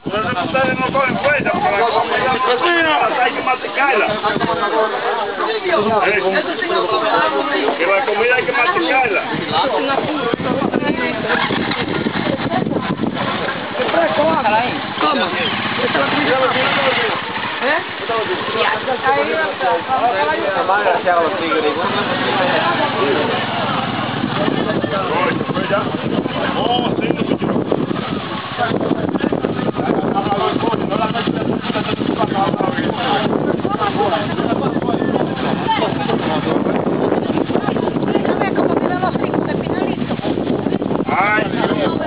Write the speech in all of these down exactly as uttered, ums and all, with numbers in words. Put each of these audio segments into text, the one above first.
Ustedes no cogen fuerza porque la comida hay que masticarla. Que la comida hay que masticarla. ¿Cómo? ¿Eh? Oh, sí, ay, Dios.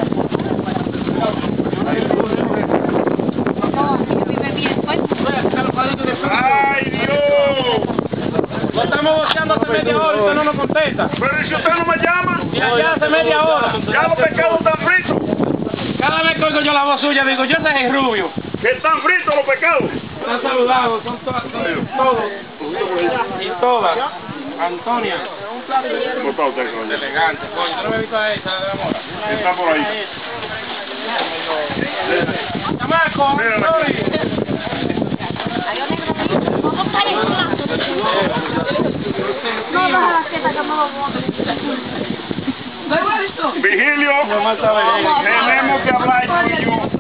Ay, Dios. Lo estamos boceando hace media hora y usted no nos contesta. Pero ¿y si usted no me llama? Y allá hace media hora. Ya los pescados están fritos. Cada vez que oigo yo la voz suya digo, yo ese es Rubio. Que están fritos los pescados. Están saludados, son, to son todos. Y todas. Antonia. ¿Cómo está usted, coño? Elegante, coño. ¿Tú no me has visto a esa de la mora? Está por ahí. Chamaco, Mírala. sorry. No, no, la teta, que no lo bote. Vigilio, No más sabe. tenemos que hablar tú y yo.